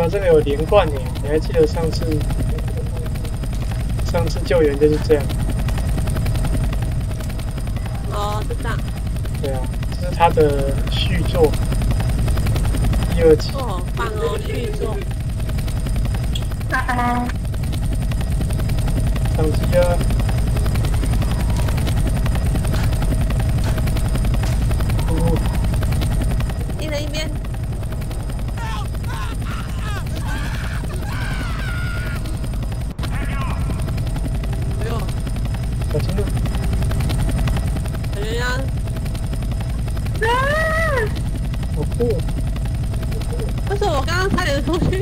这个有连贯诶，你还记得上次救援就是这样。 哦，是这样。 对啊，这是他的续作，第2集。 哦，好棒哦，续作。 上机了。 一人一边。哎呦， 小心了。 感觉要。 好酷！ 为什么我刚刚差点出去？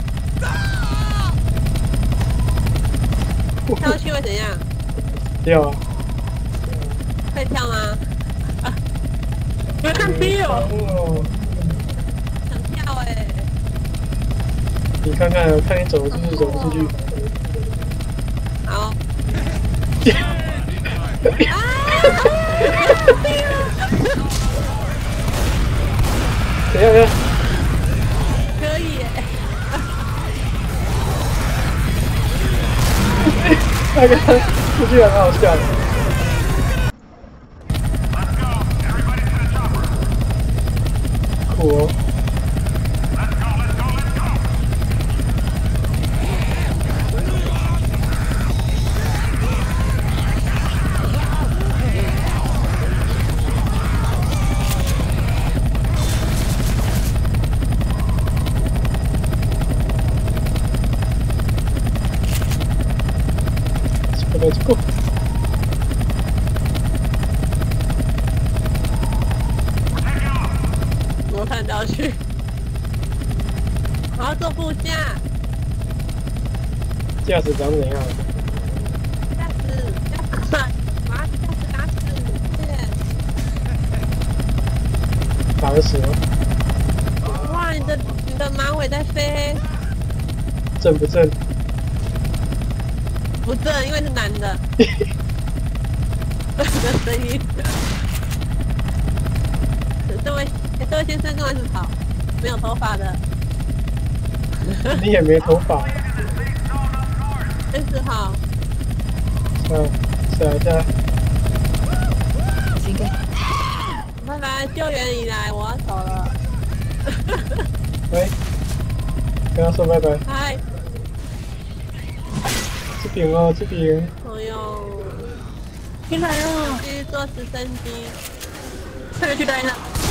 跳下去会怎样？ 掉啊！ 可以跳吗？啊！ 我看 B 哦。 想跳哎！ 你看看，看你走得出去，走不出去。 好。 怎样呀？ 可以耶！ 那个出去很好笑。酷哦！Let's go. 我看到去，我要坐副驾。 驾驶长怎样？ 驾驶，我要驾驶打死， 打得死吗？ 哇，你的马尾在飞。 正不正？ 不正，因为是男的。的声音。这位先生跟我是跑，没有头发的。 你也没头发。 30号。 下来。 拜拜，救援已来，我要走了。 喂，跟他说拜拜。 嗨。 这边哦，这边。 哎呦， 进来了， 继续坐直升机。 快点去待呢。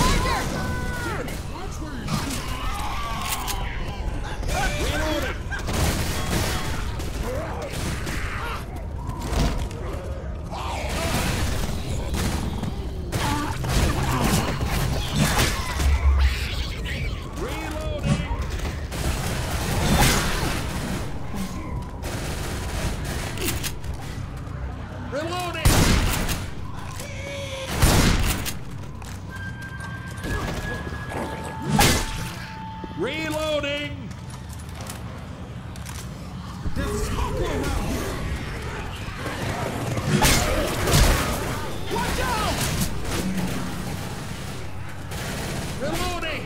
Reloading! Watch out! Reloading!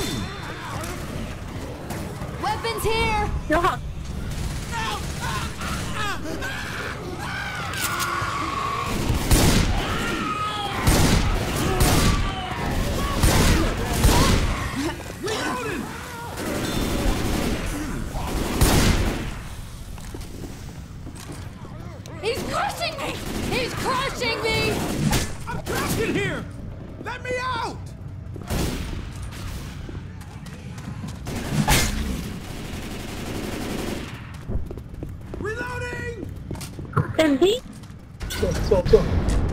Weapons here! 有好。 He's crushing me! He's crushing me! I'm trapped in here! Let me out! Reloading! 电梯。 坐。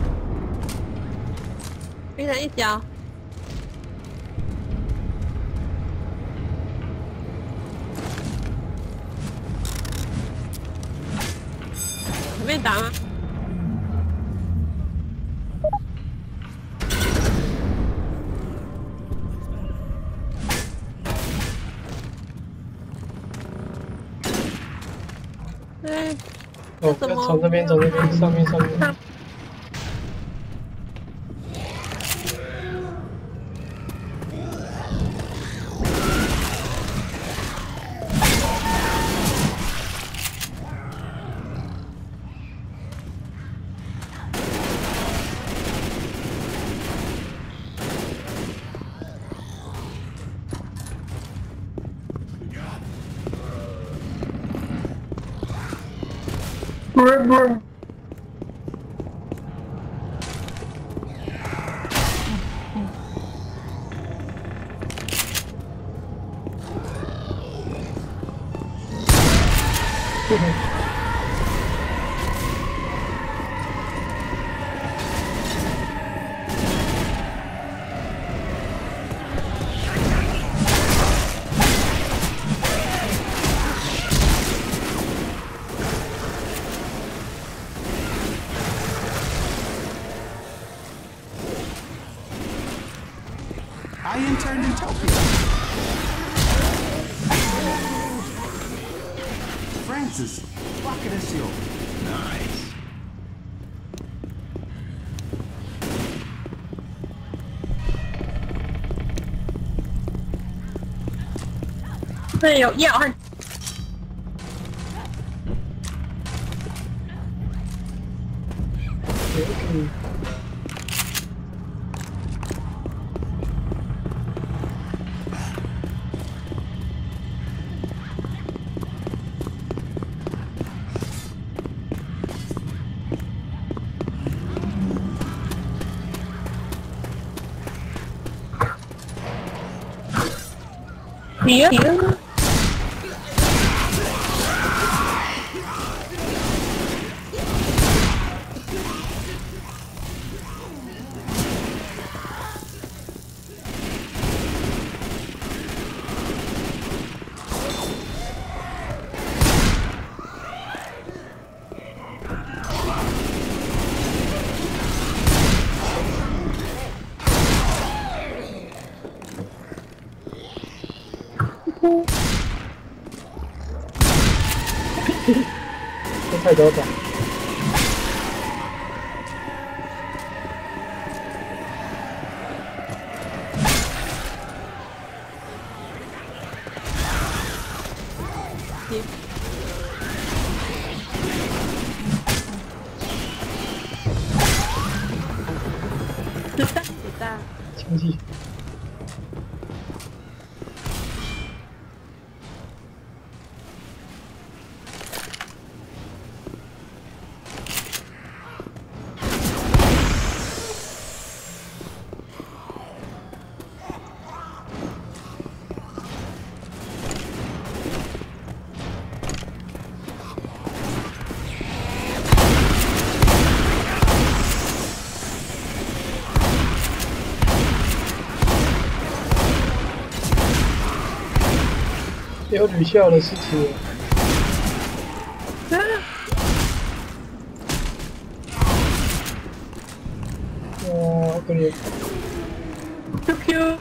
一人一脚。被打吗？对。 哦，要从这边，上面。 不是不是， I interned in Tokyo. Francis, Wakadesio. Nice. 这有药和别。 这太早打。 子弹， 经济。有女校的事情。哇，好可怜。 QQ。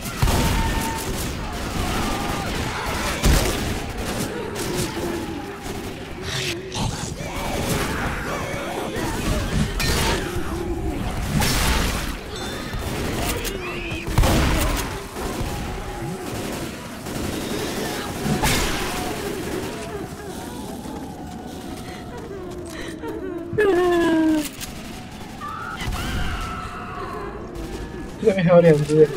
这边还有2只。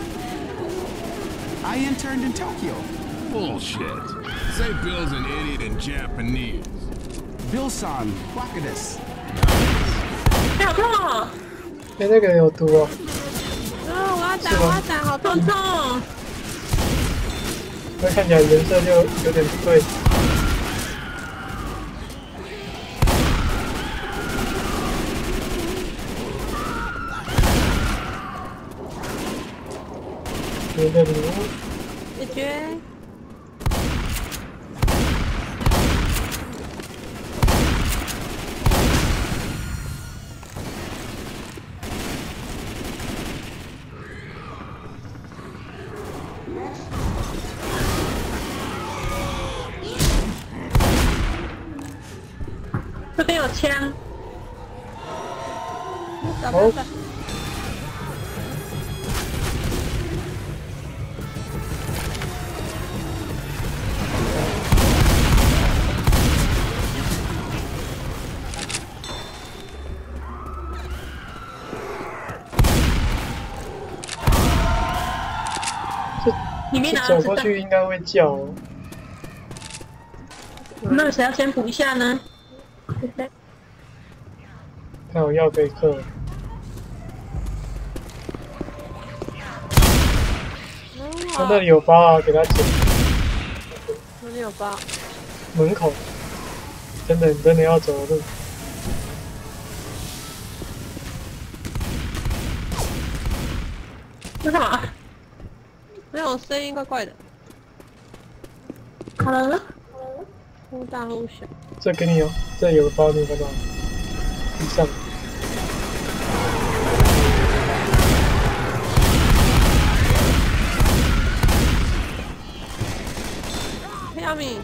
I interned in Tokyo. Bullshit. Say Bill's an idiot in Japanese. Bill-san, Wakades. 好痛哦！ 哎，那个有毒哦。 我要打，我要打，好痛痛痛！ 那看起来颜色就有点不对。别的礼物。 解决。 这边有枪。 走。 里面拿走过去应该会叫哦。 那谁要先补一下呢？ 看我药可以克。他那里有包啊，给他捡。 哪里有包？ 门口。真的，你真的要走的路。 为什么？ 没有声音，怪怪的。 可能忽大忽小。 这给你哦，这有个包，你有看到吗？地上。 黑亚米。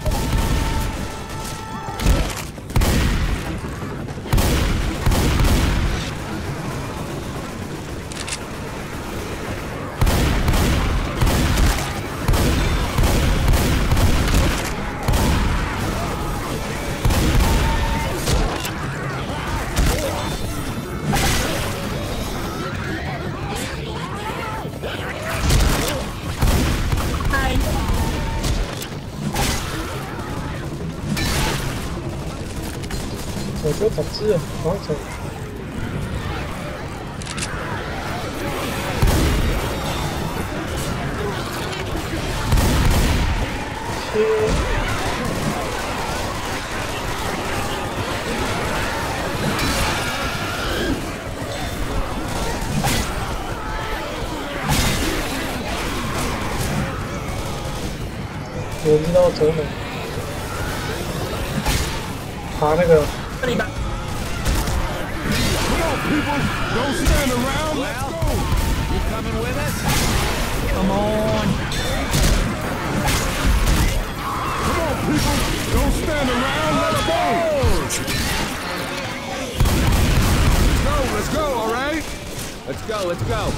我就导致好走。有人知道走哪？爬那个。 这里吧。 Come on, people! Don't stand around. Let's go. You coming with us? Come on. Come on, people! Don't stand around. Let's go. Let's go. All right. Let's go, let's go.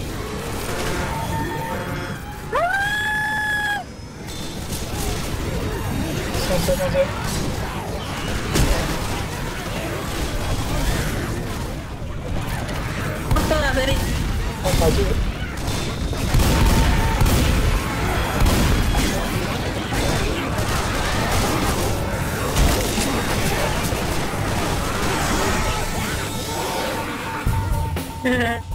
Sensei, sensei. Oh, maju. Hehehe